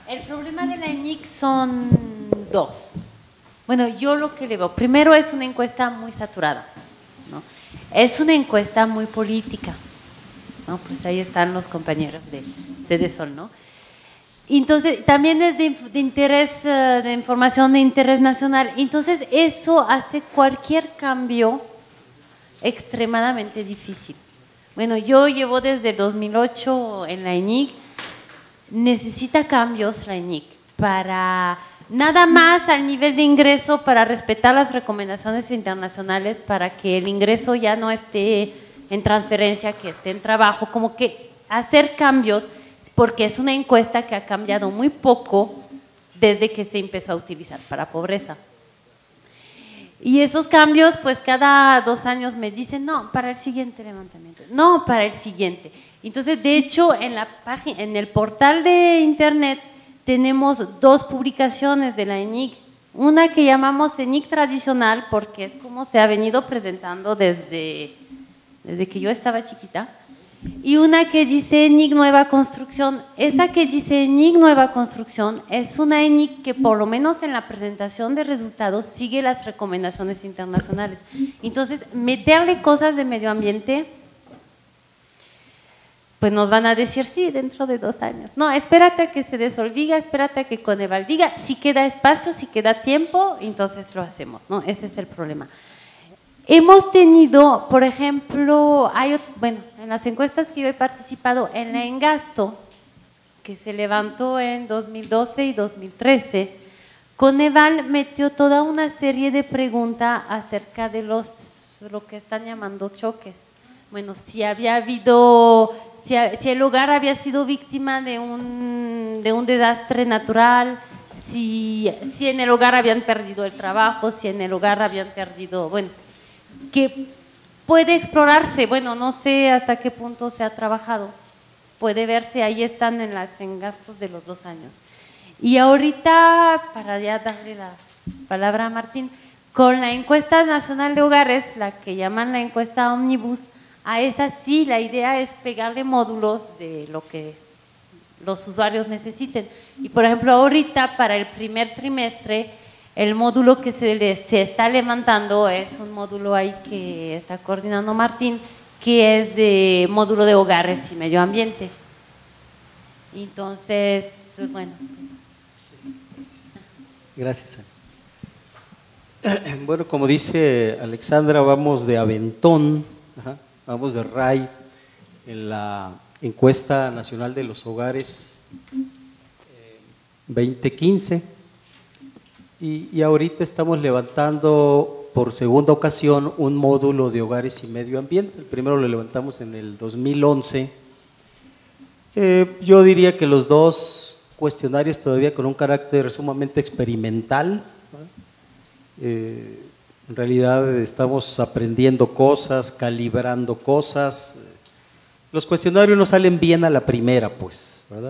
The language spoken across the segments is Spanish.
el problema de la ENIC son dos. Bueno, yo lo que le veo, primero es una encuesta muy saturada, ¿no? Es una encuesta muy política, ¿no? Pues ahí están los compañeros de Cedesol, ¿no? Entonces, también es de interés, de información de interés nacional. Entonces, eso hace cualquier cambio extremadamente difícil. Bueno, yo llevo desde 2008 en la ENIC, necesita cambios la ENIC para nada más al nivel de ingreso, para respetar las recomendaciones internacionales, para que el ingreso ya no esté en transferencia, que esté en trabajo, como que hacer cambios, porque es una encuesta que ha cambiado muy poco desde que se empezó a utilizar para pobreza. Y esos cambios, pues cada 2 años me dicen, no, para el siguiente levantamiento, no, para el siguiente. Entonces, de hecho, en la página, en el portal de internet tenemos 2 publicaciones de la ENIC. Una que llamamos ENIC tradicional, porque es como se ha venido presentando desde que yo estaba chiquita. Y una que dice ENIC Nueva Construcción. Esa que dice ENIC Nueva Construcción es una ENIC que por lo menos en la presentación de resultados sigue las recomendaciones internacionales. Entonces, meterle cosas de medio ambiente, pues nos van a decir sí, dentro de 2 años. No, espérate a que se desolviga, espérate a que Coneval diga, si queda espacio, si queda tiempo, entonces lo hacemos, ¿no? Ese es el problema. Hemos tenido, por ejemplo, bueno, en las encuestas que yo he participado, en la Engasto, que se levantó en 2012 y 2013, Coneval metió toda una serie de preguntas acerca de lo que están llamando choques. Bueno, si había habido, si el hogar había sido víctima de un desastre natural, si en el hogar habían perdido el trabajo, si en el hogar habían perdido, bueno, que puede explorarse, bueno, no sé hasta qué punto se ha trabajado, puede verse, ahí están en las engastos de los 2 años. Y ahorita, para ya darle la palabra a Martín, con la encuesta nacional de hogares, la que llaman la encuesta Omnibus, a esa sí, la idea es pegarle módulos de lo que los usuarios necesiten. Y por ejemplo, ahorita para el primer trimestre, el módulo que se está levantando es un módulo ahí que está coordinando Martín, que es de módulo de hogares y medio ambiente. Entonces, bueno. Gracias. Bueno, como dice Alexandra, vamos de aventón, vamos de RAI en la encuesta nacional de los hogares 2015. Y ahorita estamos levantando por segunda ocasión un módulo de hogares y medio ambiente. El primero lo levantamos en el 2011. Yo diría que los 2 cuestionarios todavía con un carácter sumamente experimental. En realidad estamos aprendiendo cosas, calibrando cosas. Los cuestionarios no salen bien a la primera, pues, ¿verdad?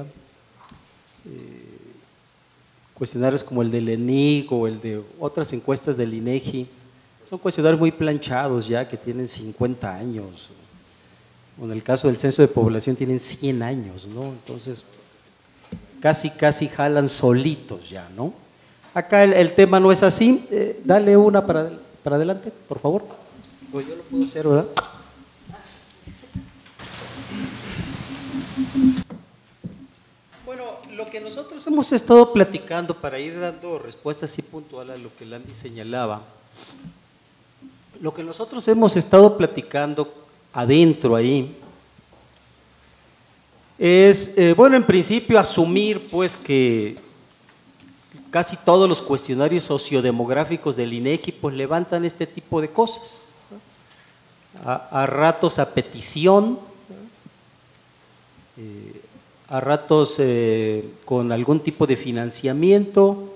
Cuestionarios como el del ENIC o el de otras encuestas del INEGI, son cuestionarios muy planchados ya, que tienen 50 años. En el caso del censo de población tienen 100 años, ¿no? Entonces, casi jalan solitos ya, ¿no? Acá el tema no es así. Dale una para adelante, por favor. Pues yo lo puedo hacer, ¿verdad? Lo que nosotros hemos estado platicando, para ir dando respuestas así puntuales a lo que Landy señalaba, lo que nosotros hemos estado platicando adentro ahí es, bueno, en principio asumir pues que casi todos los cuestionarios sociodemográficos del INEGI pues levantan este tipo de cosas, ¿no? A ratos a petición, a ratos con algún tipo de financiamiento.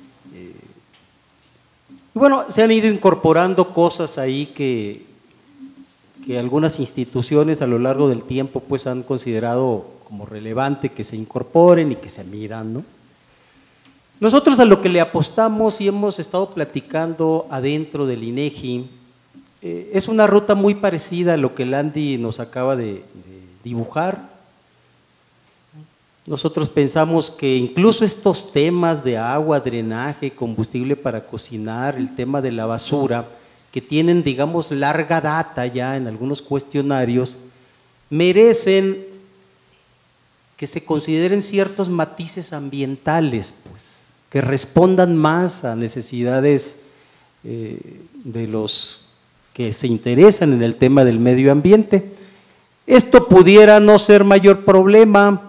Bueno, se han ido incorporando cosas ahí que algunas instituciones a lo largo del tiempo pues han considerado como relevante que se incorporen y que se midan, ¿no? Nosotros a lo que le apostamos y hemos estado platicando adentro del INEGI es una ruta muy parecida a lo que Landy nos acaba de dibujar. Nosotros pensamos que incluso estos temas de agua, drenaje, combustible para cocinar, el tema de la basura, que tienen, digamos, larga data ya en algunos cuestionarios, merecen que se consideren ciertos matices ambientales, pues, que respondan más a necesidades de los que se interesan en el tema del medio ambiente. Esto pudiera no ser mayor problema,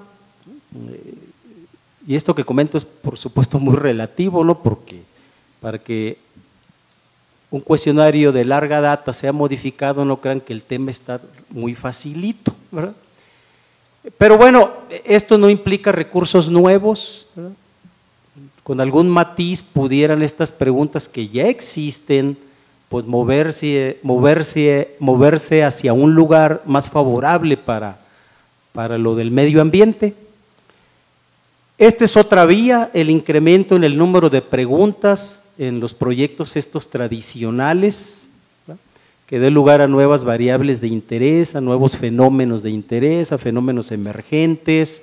y esto que comento es por supuesto muy relativo, ¿no? Porque para que un cuestionario de larga data sea modificado, no crean que el tema está muy facilito, ¿verdad? Pero bueno, esto no implica recursos nuevos, ¿verdad? Con algún matiz pudieran estas preguntas que ya existen, pues moverse hacia un lugar más favorable para lo del medio ambiente. Esta es otra vía, el incremento en el número de preguntas en los proyectos estos tradicionales, ¿verdad? Que dé lugar a nuevas variables de interés, a nuevos fenómenos de interés, a fenómenos emergentes.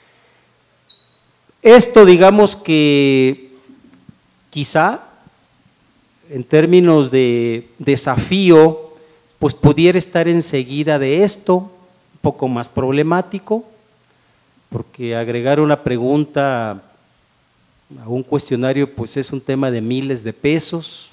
Esto, digamos que quizá en términos de desafío, pues pudiera estar enseguida de esto, un poco más problemático, porque agregar una pregunta a un cuestionario pues es un tema de miles de pesos.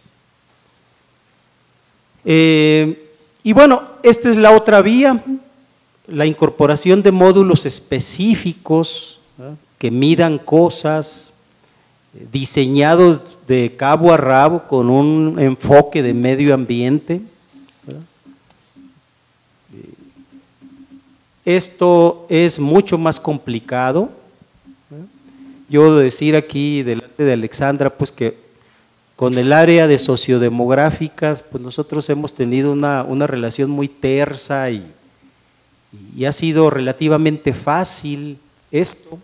Y bueno, esta es la otra vía, la incorporación de módulos específicos, ¿verdad? Que midan cosas, diseñados de cabo a rabo con un enfoque de medio ambiente, ¿verdad? Esto es mucho más complicado, ¿verdad? Yo debo decir aquí delante de Alexandra pues que con el área de sociodemográficas pues nosotros hemos tenido una relación muy tersa y ha sido relativamente fácil esto.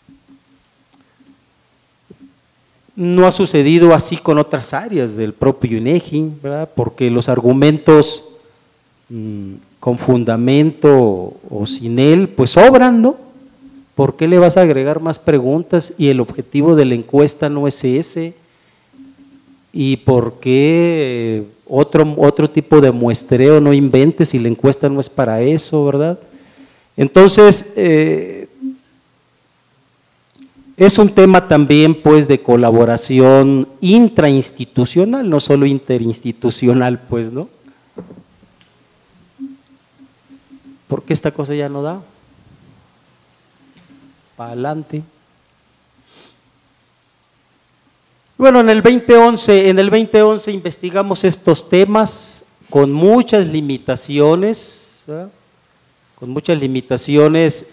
No ha sucedido así con otras áreas del propio INEGI, ¿verdad? Porque los argumentos con fundamento o sin él, pues sobran, ¿no? ¿Por qué le vas a agregar más preguntas? Y el objetivo de la encuesta no es ese. ¿Y por qué otro tipo de muestreo no inventes si la encuesta no es para eso, verdad? Entonces, es un tema también pues de colaboración intrainstitucional, no solo interinstitucional, pues, ¿no? ¿Por qué esta cosa ya no da? Para adelante. Bueno, en el 2011 investigamos estos temas con muchas limitaciones, ¿verdad? Con muchas limitaciones,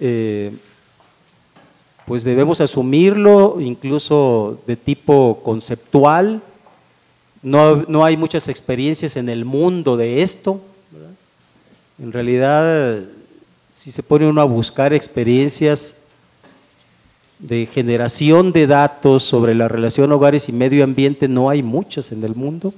pues debemos asumirlo, incluso de tipo conceptual. No hay muchas experiencias en el mundo de esto, ¿verdad? En realidad, si se pone uno a buscar experiencias de generación de datos sobre la relación hogares y medio ambiente, no hay muchas en el mundo.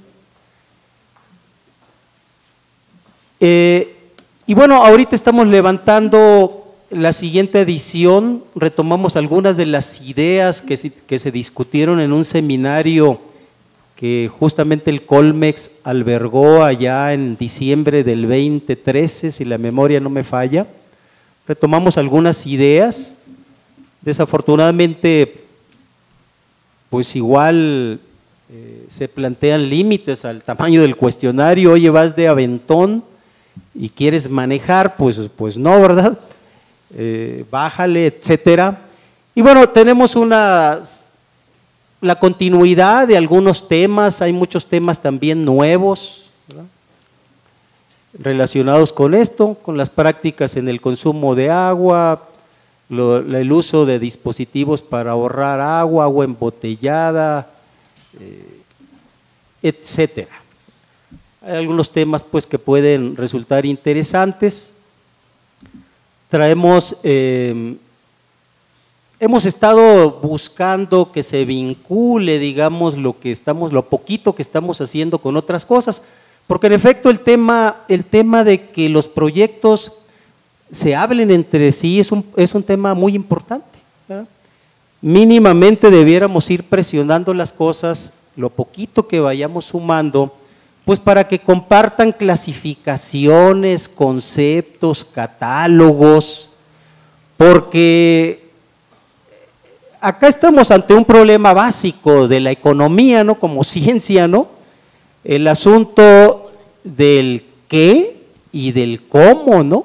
Y bueno, ahorita estamos levantando la siguiente edición, retomamos algunas de las ideas que se discutieron en un seminario que justamente el Colmex albergó allá en diciembre del 2013, si la memoria no me falla. Retomamos algunas ideas, desafortunadamente pues igual se plantean límites al tamaño del cuestionario. Oye, vas de aventón y quieres manejar, pues no, ¿verdad? Bájale, etcétera. Y bueno, tenemos la continuidad de algunos temas, hay muchos temas también nuevos, ¿verdad? Relacionados con esto, con las prácticas en el consumo de agua, el uso de dispositivos para ahorrar agua, agua embotellada, etcétera. Hay algunos temas pues que pueden resultar interesantes. Hemos estado buscando que se vincule, digamos, lo poquito que estamos haciendo con otras cosas, porque en efecto el tema de que los proyectos se hablen entre sí es un tema muy importante, mínimamente debiéramos ir presionando las cosas, lo poquito que vayamos sumando, pues para que compartan clasificaciones, conceptos, catálogos, porque acá estamos ante un problema básico de la economía, ¿no? Como ciencia, ¿no? El asunto del qué y del cómo, ¿no?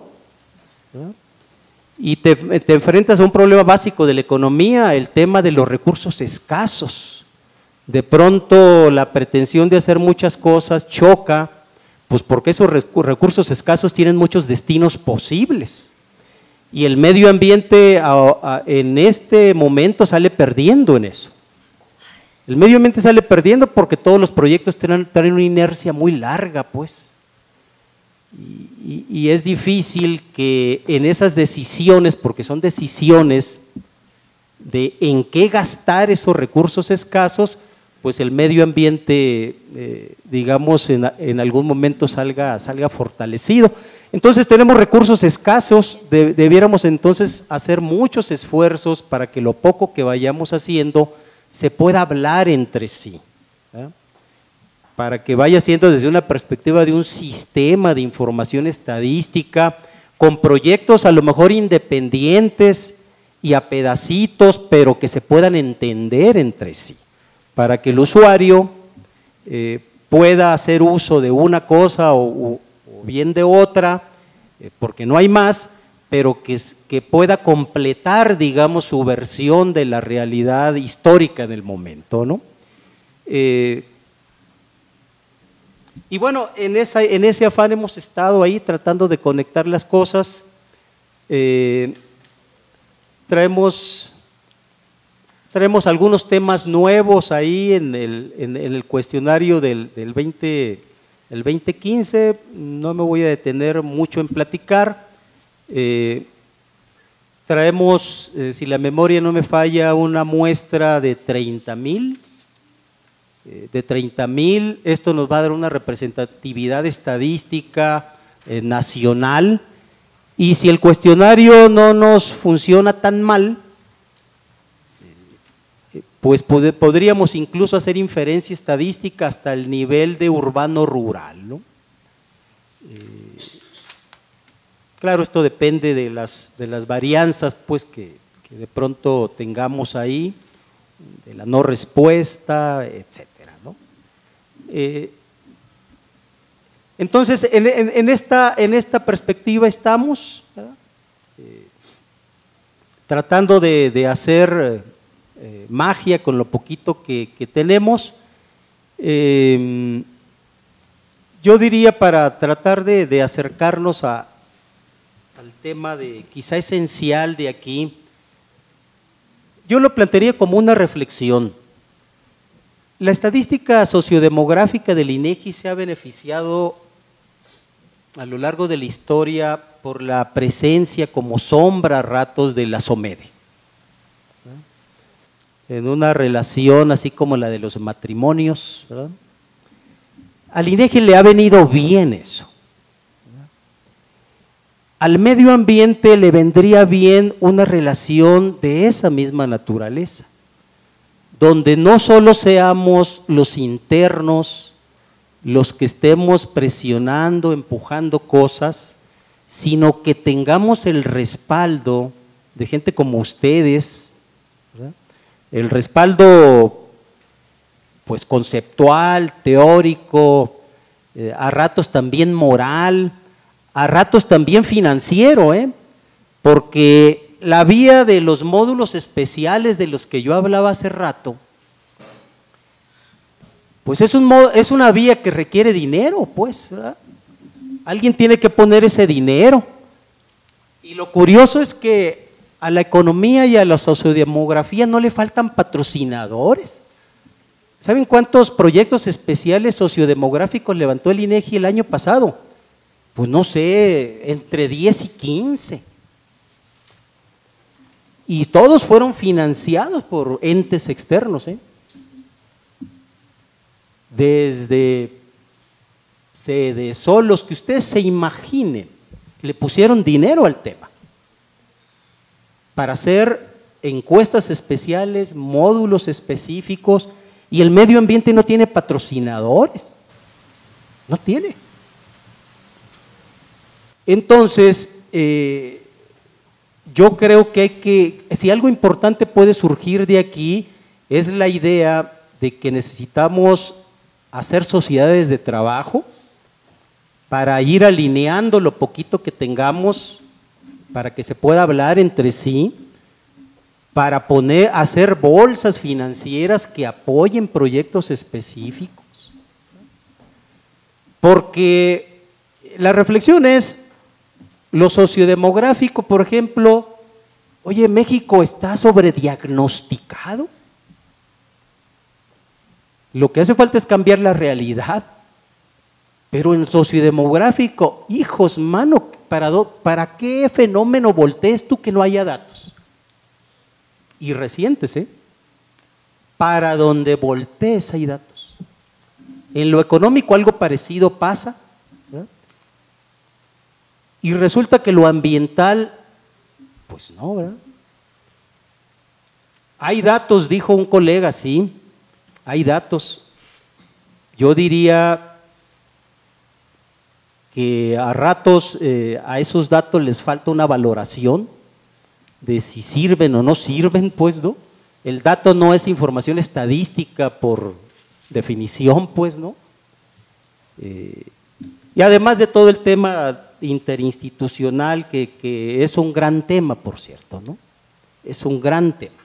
Y te enfrentas a un problema básico de la economía, el tema de los recursos escasos. De pronto la pretensión de hacer muchas cosas choca, pues porque esos recursos escasos tienen muchos destinos posibles. Y el medio ambiente en este momento sale perdiendo en eso. El medio ambiente sale perdiendo porque todos los proyectos tienen una inercia muy larga, pues. Y es difícil que en esas decisiones, porque son decisiones de en qué gastar esos recursos escasos, pues el medio ambiente, digamos, en algún momento salga fortalecido. Entonces tenemos recursos escasos, debiéramos entonces hacer muchos esfuerzos para que lo poco que vayamos haciendo se pueda hablar entre sí, ¿eh? Para que vaya siendo desde una perspectiva de un sistema de información estadística, con proyectos a lo mejor independientes y a pedacitos, pero que se puedan entender entre sí, para que el usuario pueda hacer uso de una cosa o bien de otra, porque no hay más, pero que pueda completar, digamos, su versión de la realidad histórica del momento, ¿no? Y bueno, en ese afán hemos estado ahí tratando de conectar las cosas. Traemos algunos temas nuevos ahí en el cuestionario del 2015, no me voy a detener mucho en platicar. Traemos, si la memoria no me falla, una muestra de 30,000. Esto nos va a dar una representatividad estadística nacional, y si el cuestionario no nos funciona tan mal, pues podríamos incluso hacer inferencia estadística hasta el nivel de urbano-rural, ¿no? Claro, esto depende de las varianzas, pues, que de pronto tengamos ahí, de la no respuesta, etcétera, ¿no? Entonces, en esta perspectiva estamos, tratando de hacer magia con lo poquito que tenemos. Yo diría, para tratar de acercarnos al tema quizá esencial de aquí, yo lo plantearía como una reflexión. La estadística sociodemográfica del INEGI se ha beneficiado a lo largo de la historia por la presencia como sombra a ratos de la SOMEDE, en una relación así como la de los matrimonios, ¿verdad? Al INEGI le ha venido bien eso. Al medio ambiente le vendría bien una relación de esa misma naturaleza, donde no solo seamos los internos los que estemos presionando, empujando cosas, sino que tengamos el respaldo de gente como ustedes, ¿verdad? El respaldo, pues, conceptual, teórico, a ratos también moral, a ratos también financiero, porque la vía de los módulos especiales de los que yo hablaba hace rato, pues es una vía que requiere dinero, pues, ¿verdad? Alguien tiene que poner ese dinero. Y lo curioso es que a la economía y a la sociodemografía no le faltan patrocinadores. ¿Saben cuántos proyectos especiales sociodemográficos levantó el INEGI el año pasado? Pues no sé, entre 10 y 15. Y todos fueron financiados por entes externos, desde los que ustedes se imaginen, le pusieron dinero al tema para hacer encuestas especiales, módulos específicos, y el medio ambiente no tiene patrocinadores, no tiene. Entonces, yo creo que si algo importante puede surgir de aquí, es la idea de que necesitamos hacer sociedades de trabajo para ir alineando lo poquito que tengamos, para que se pueda hablar entre sí, para hacer bolsas financieras que apoyen proyectos específicos. Porque la reflexión es, lo sociodemográfico, por ejemplo, oye, México está sobrediagnosticado. Lo que hace falta es cambiar la realidad. Pero en sociodemográfico, hijos, mano, ¿para qué fenómeno voltees tú que no haya datos? Y recientes, para donde voltees hay datos. En lo económico algo parecido pasa, ¿verdad? Y resulta que lo ambiental, pues no, ¿verdad? Hay datos, dijo un colega, sí, hay datos. Yo diría que a ratos a esos datos les falta una valoración de si sirven o no sirven, pues, ¿no? El dato no es información estadística por definición, pues, ¿no? Y además de todo el tema interinstitucional, que es un gran tema, por cierto, ¿no? Es un gran tema.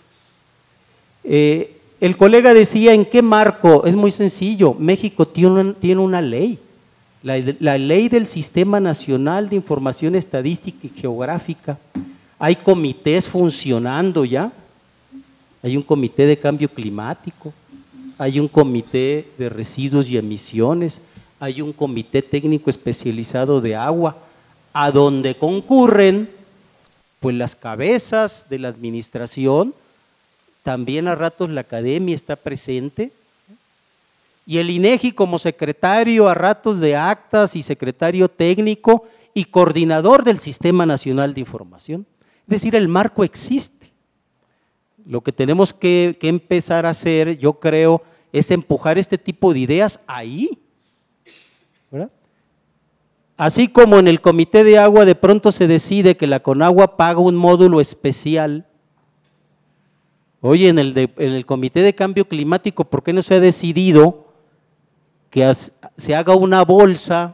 El colega decía, ¿en qué marco? Es muy sencillo, México tiene una ley. La ley del Sistema Nacional de Información Estadística y Geográfica. Hay comités funcionando ya, hay un comité de cambio climático, hay un comité de residuos y emisiones, hay un comité técnico especializado de agua, a donde concurren pues las cabezas de la administración, también a ratos la academia está presente, y el INEGI como secretario a ratos de actas y secretario técnico y coordinador del Sistema Nacional de Información. Es decir, el marco existe. Lo que tenemos que empezar a hacer, yo creo, es empujar este tipo de ideas ahí, ¿verdad? Así como en el Comité de Agua de pronto se decide que la Conagua paga un módulo especial. Oye, en el Comité de Cambio Climático, ¿por qué no se ha decidido que se haga una bolsa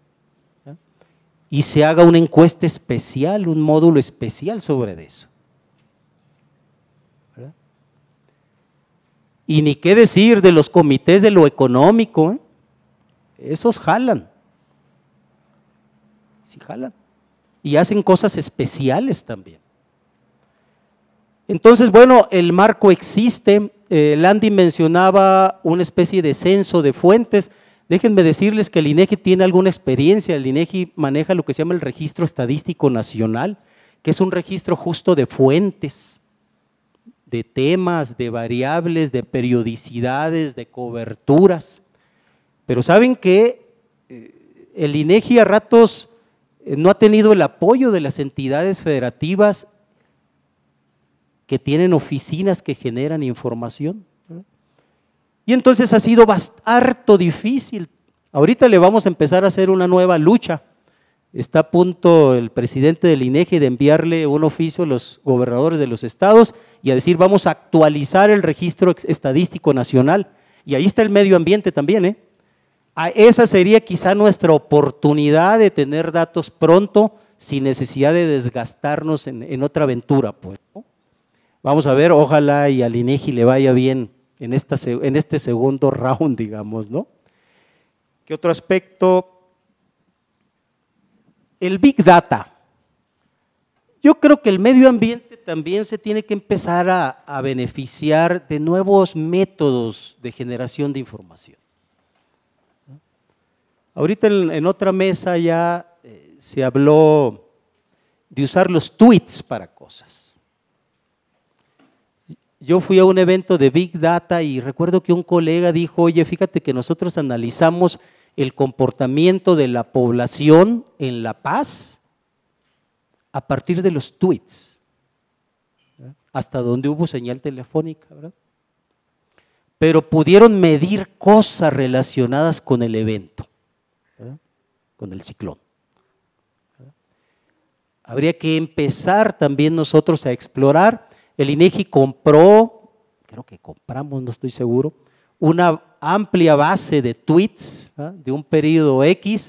y se haga una encuesta especial, un módulo especial sobre eso? ¿Verdad? Y ni qué decir de los comités de lo económico, esos jalan, sí jalan, y hacen cosas especiales también. Entonces, bueno, el marco existe. Landy mencionaba una especie de censo de fuentes. Déjenme decirles que el INEGI tiene alguna experiencia. El INEGI maneja lo que se llama el Registro Estadístico Nacional, que es un registro justo de fuentes, de temas, de variables, de periodicidades, de coberturas. Pero saben que el INEGI a ratos no ha tenido el apoyo de las entidades federativas que tienen oficinas que generan información, ¿verdad? Y entonces ha sido harto difícil. Ahorita le vamos a empezar a hacer una nueva lucha. Está a punto el presidente del INEGI de enviarle un oficio a los gobernadores de los estados y a decir vamos a actualizar el registro estadístico nacional. Y ahí está el medio ambiente también, Esa sería quizá nuestra oportunidad de tener datos pronto sin necesidad de desgastarnos en otra aventura, pues, ¿no? Vamos a ver, ojalá y al INEGI le vaya bien en este segundo round, digamos, ¿no? ¿Qué otro aspecto? El Big Data. Yo creo que el medio ambiente también se tiene que empezar a beneficiar de nuevos métodos de generación de información. Ahorita en otra mesa ya se habló de usar los tweets para cosas. Yo fui a un evento de Big Data y recuerdo que un colega dijo, oye, fíjate que nosotros analizamos el comportamiento de la población en La Paz a partir de los tweets. hasta donde hubo señal telefónica, ¿verdad? Pero pudieron medir cosas relacionadas con el evento, ¿verdad? Con el ciclón. ¿Verdad? Habría que empezar también nosotros a explorar. El INEGI compró, creo que compramos, no estoy seguro, una amplia base de tweets, ¿verdad? De un periodo X.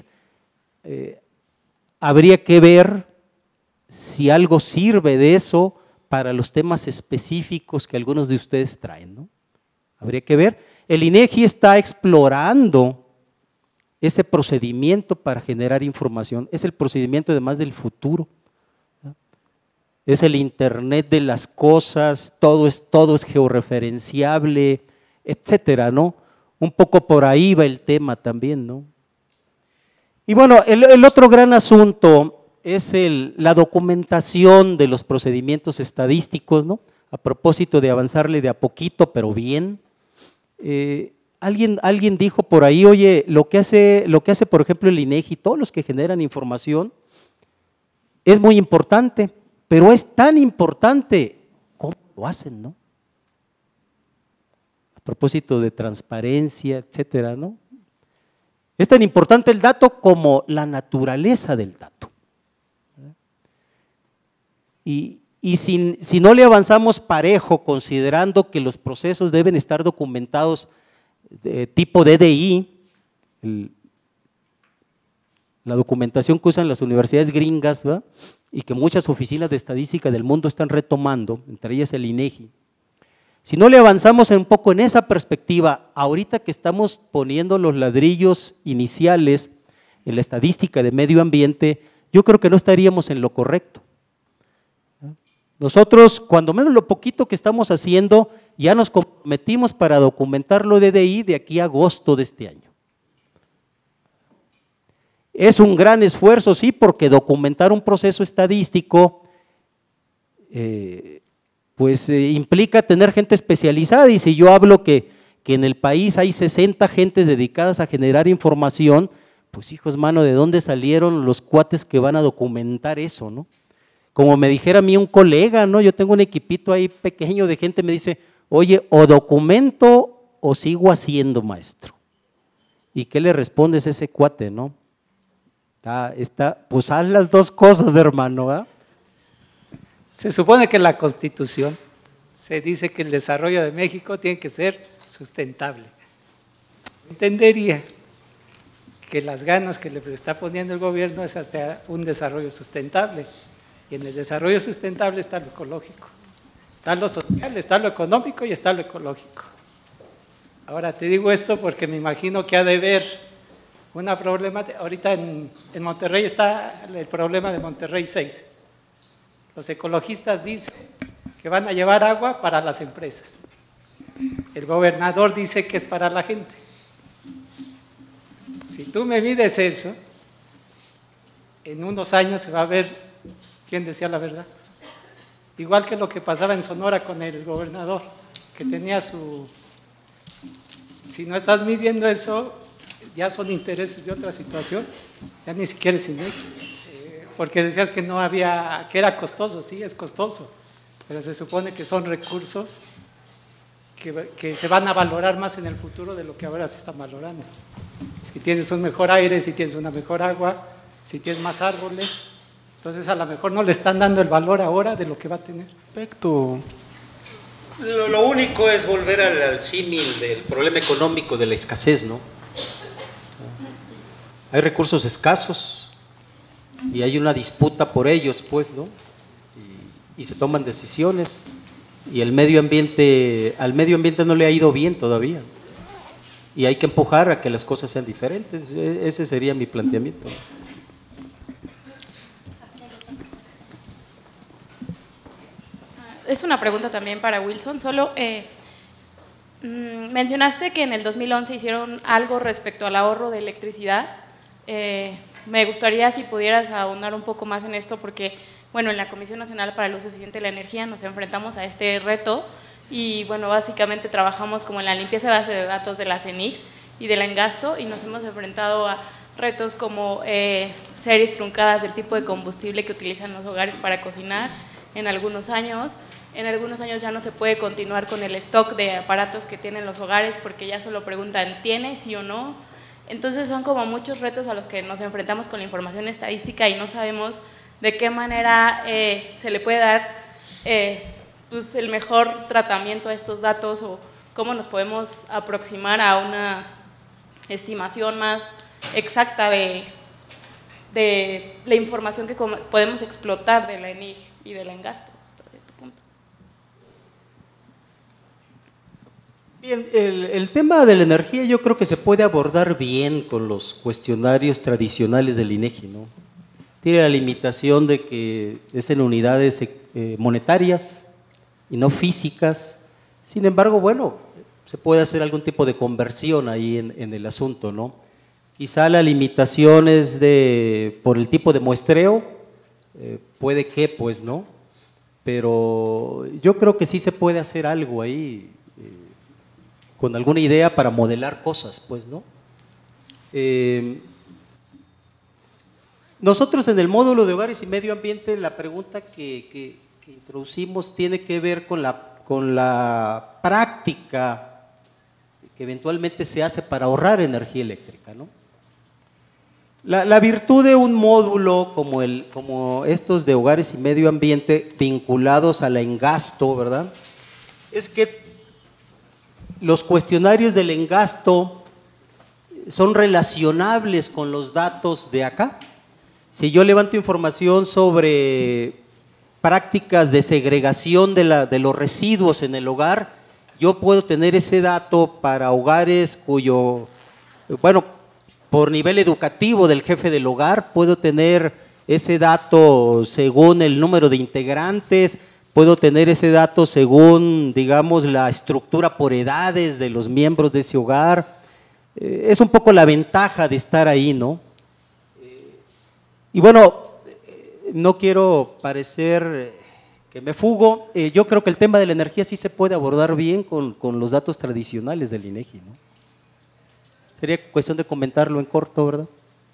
Habría que ver si algo sirve de eso para los temas específicos que algunos de ustedes traen, ¿no? Habría que ver. El INEGI está explorando ese procedimiento para generar información. Es el procedimiento además del futuro, ¿no? Es el Internet de las cosas, todo es georreferenciable, etcétera, ¿no? Un poco por ahí va el tema también, ¿no? Y bueno, el otro gran asunto es la documentación de los procedimientos estadísticos, ¿no? A propósito de avanzarle de a poquito, pero bien. Alguien dijo por ahí, oye, lo que hace por ejemplo el INEGI, todos los que generan información, es muy importante, pero es tan importante cómo lo hacen, ¿no? A propósito de transparencia, etcétera, ¿no? Es tan importante el dato como la naturaleza del dato. Y si no le avanzamos parejo, considerando que los procesos deben estar documentados de tipo DDI, la documentación que usan las universidades gringas, ¿verdad? Y que muchas oficinas de estadística del mundo están retomando, entre ellas el INEGI. Si no le avanzamos un poco en esa perspectiva, ahorita que estamos poniendo los ladrillos iniciales en la estadística de medio ambiente, yo creo que no estaríamos en lo correcto. Nosotros, cuando menos lo poquito que estamos haciendo, ya nos comprometimos para documentarlo DDI de aquí a agosto de este año. Es un gran esfuerzo, sí, porque documentar un proceso estadístico implica tener gente especializada, y si yo hablo que en el país hay 60 gentes dedicadas a generar información, pues hijos, mano, ¿de dónde salieron los cuates que van a documentar eso, no? Como me dijera a mí un colega, ¿no? Yo tengo un equipito ahí pequeño de gente, me dice, oye, o documento o sigo haciendo, maestro. ¿Y qué le respondes a ese cuate, no? Pues haz las dos cosas, hermano, ¿verdad? Se supone que en la Constitución se dice que el desarrollo de México tiene que ser sustentable. Entendería que las ganas que le está poniendo el gobierno es hacia un desarrollo sustentable. Y en el desarrollo sustentable está lo ecológico, está lo social, está lo económico y está lo ecológico. Ahora te digo esto porque me imagino que ha de haber una problemática. Ahorita en Monterrey está el problema de Monterrey 6. Los ecologistas dicen que van a llevar agua para las empresas. El gobernador dice que es para la gente. Si tú me mides eso, en unos años se va a ver quién decía la verdad. Igual que lo que pasaba en Sonora con el gobernador, que tenía si no estás midiendo eso, ya son intereses de otra situación, ya ni siquiera es INEGI. Porque decías que no había, que era costoso, sí, es costoso, pero se supone que son recursos que se van a valorar más en el futuro de lo que ahora se están valorando. Si tienes un mejor aire, si tienes una mejor agua, si tienes más árboles, entonces a lo mejor no le están dando el valor ahora de lo que va a tener. Perfecto. Lo único es volver al símil del problema económico de la escasez, ¿no? Hay recursos escasos y hay una disputa por ellos, pues, ¿no? Y se toman decisiones, y al medio ambiente no le ha ido bien todavía, y hay que empujar a que las cosas sean diferentes. Ese sería mi planteamiento. Es una pregunta también para Wilson, solo mencionaste que en el 2011 hicieron algo respecto al ahorro de electricidad. Me gustaría si pudieras ahondar un poco más en esto, porque bueno, en la Comisión Nacional para el Uso Eficiente de la Energía nos enfrentamos a este reto y bueno, básicamente trabajamos como en la limpieza de base de datos de la CENIX y del Engasto, y nos hemos enfrentado a retos como series truncadas del tipo de combustible que utilizan los hogares para cocinar en algunos años, en algunos años ya no se puede continuar con el stock de aparatos que tienen los hogares porque ya solo preguntan, ¿tiene sí o no? Entonces son como muchos retos a los que nos enfrentamos con la información estadística y no sabemos de qué manera se le puede dar pues el mejor tratamiento a estos datos o cómo nos podemos aproximar a una estimación más exacta de la información que podemos explotar de la ENIG y del Engasto hasta cierto punto. Bien, el tema de la energía yo creo que se puede abordar bien con los cuestionarios tradicionales del INEGI, ¿no? Tiene la limitación de que es en unidades monetarias y no físicas. Sin embargo, bueno, se puede hacer algún tipo de conversión ahí en el asunto, ¿no? Quizá la limitación es por el tipo de muestreo, puede que, pues, ¿no? Pero yo creo que sí se puede hacer algo ahí, con alguna idea para modelar cosas, pues, ¿no? Nosotros en el módulo de hogares y medio ambiente, la pregunta que introducimos tiene que ver con la práctica que eventualmente se hace para ahorrar energía eléctrica, ¿no? La virtud de un módulo como estos de hogares y medio ambiente vinculados al Engasto, ¿verdad?, es que los cuestionarios del Engasto son relacionables con los datos de acá. Si yo levanto información sobre prácticas de segregación de los residuos en el hogar, yo puedo tener ese dato para hogares cuyo, bueno, por nivel educativo del jefe del hogar, puedo tener ese dato según el número de integrantes, puedo tener ese dato según, digamos, la estructura por edades de los miembros de ese hogar. Es un poco la ventaja de estar ahí, ¿no? Y bueno, no quiero parecer que me fugo, yo creo que el tema de la energía sí se puede abordar bien con los datos tradicionales del INEGI, ¿no? Sería cuestión de comentarlo en corto, ¿verdad?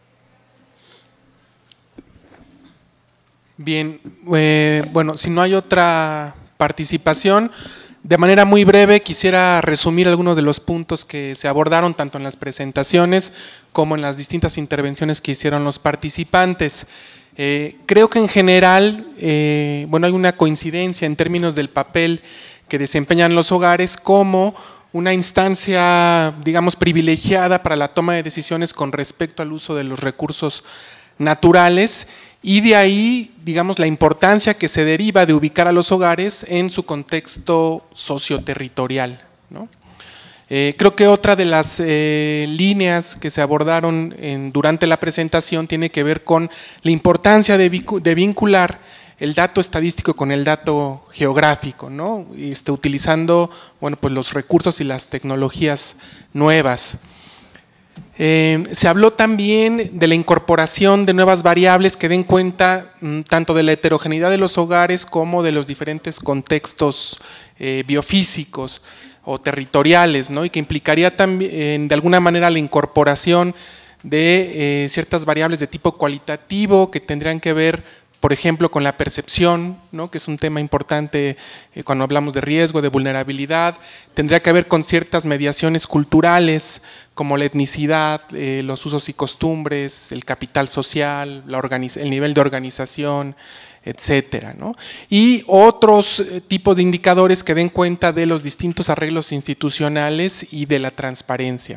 Bien, bueno, si no hay otra participación, de manera muy breve quisiera resumir algunos de los puntos que se abordaron tanto en las presentaciones como en las distintas intervenciones que hicieron los participantes. Creo que en general, bueno, hay una coincidencia en términos del papel que desempeñan los hogares como una instancia, digamos, privilegiada para la toma de decisiones con respecto al uso de los recursos naturales y de ahí, digamos, la importancia que se deriva de ubicar a los hogares en su contexto socioterritorial, ¿no? Creo que otra de las líneas que se abordaron durante la presentación tiene que ver con la importancia de vincular el dato estadístico con el dato geográfico, ¿no? Utilizando, bueno, pues los recursos y las tecnologías nuevas. Se habló también de la incorporación de nuevas variables que den cuenta tanto de la heterogeneidad de los hogares como de los diferentes contextos biofísicos o territoriales, ¿no? Y que implicaría también de alguna manera la incorporación de ciertas variables de tipo cualitativo que tendrían que ver, por ejemplo, con la percepción, ¿no? Que es un tema importante cuando hablamos de riesgo, de vulnerabilidad. Tendría que ver con ciertas mediaciones culturales, como la etnicidad, los usos y costumbres, el capital social, el nivel de organización, etcétera, ¿no? Y otros tipos de indicadores que den cuenta de los distintos arreglos institucionales y de la transparencia.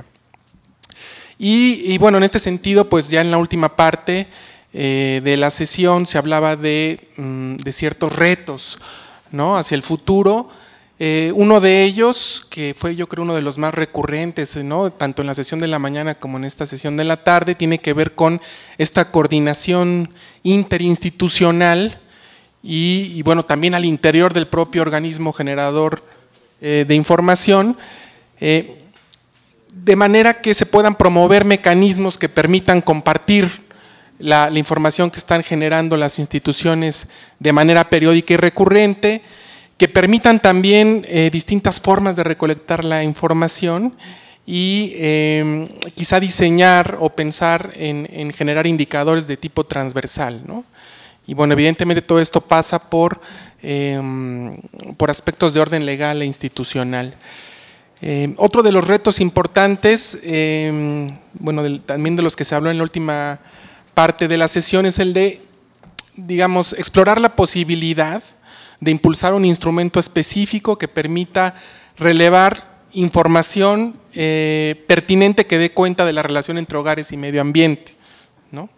Y bueno, en este sentido, pues ya en la última parte de la sesión se hablaba de ciertos retos, ¿no? Hacia el futuro. Uno de ellos, que fue yo creo uno de los más recurrentes, ¿no? Tanto en la sesión de la mañana como en esta sesión de la tarde, tiene que ver con esta coordinación interinstitucional y bueno, también al interior del propio organismo generador de información, de manera que se puedan promover mecanismos que permitan compartir la información que están generando las instituciones de manera periódica y recurrente, que permitan también distintas formas de recolectar la información y quizá diseñar o pensar en generar indicadores de tipo transversal, ¿no? Y bueno, evidentemente todo esto pasa por aspectos de orden legal e institucional. Otro de los retos importantes, bueno, también de los que se habló en la última parte de la sesión, es el de, digamos, explorar la posibilidad de impulsar un instrumento específico que permita relevar información pertinente que dé cuenta de la relación entre hogares y medio ambiente, ¿no?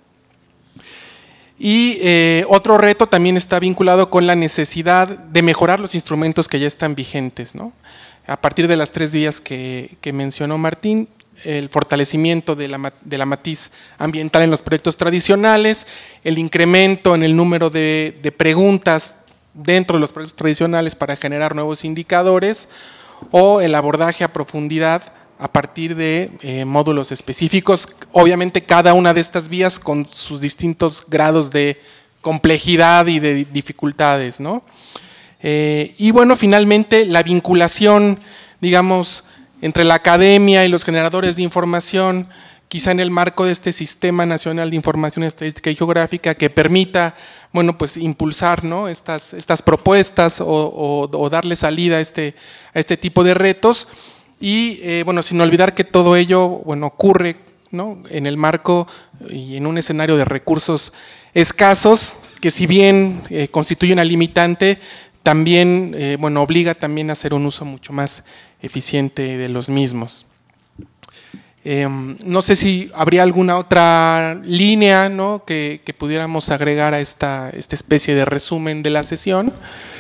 Y otro reto también está vinculado con la necesidad de mejorar los instrumentos que ya están vigentes, ¿no? A partir de las 3 vías que mencionó Martín, el fortalecimiento de la matiz ambiental en los proyectos tradicionales, el incremento en el número de preguntas dentro de los proyectos tradicionales para generar nuevos indicadores, o el abordaje a profundidad a partir de módulos específicos, obviamente cada una de estas vías con sus distintos grados de complejidad y de dificultades, ¿no? Y bueno, finalmente la vinculación, digamos, entre la academia y los generadores de información, quizá en el marco de este Sistema Nacional de Información Estadística y Geográfica que permita, bueno, pues impulsar, ¿no?, estas propuestas o darle salida a este tipo de retos. Y bueno, sin olvidar que todo ello, bueno, ocurre, ¿no?, en el marco y en un escenario de recursos escasos, que si bien constituye una limitante, también, bueno, obliga también a hacer un uso mucho más eficiente de los mismos. No sé si habría alguna otra línea, ¿no?, que pudiéramos agregar a esta especie de resumen de la sesión.